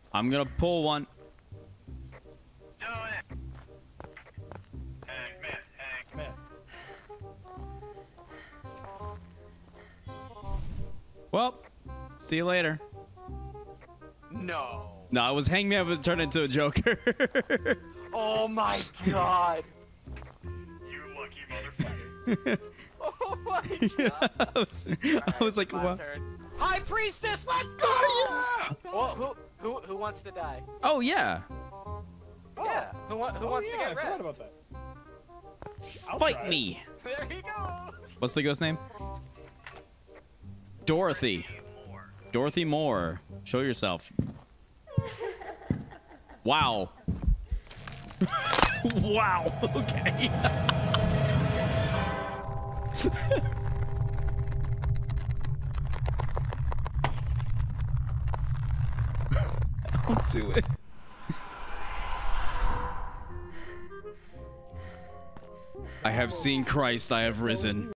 I'm gonna pull one. Do it. Hang, man, hang, man. Well, see you later. No. No, I was Hangman, but turned into a Joker. Oh my god. You lucky motherfucker. Oh my god. I was like, my what? turn. High Priestess, let's go! Oh, yeah. Well, who wants to die? Oh, yeah. Yeah. Who wants to get I forgot rest? about that. I'll Fight try. me. There he goes. What's the ghost name? Dorothy. Dorothy Moore. Show yourself. Wow. Wow. Okay. I'll do it. I have seen Christ, I have risen.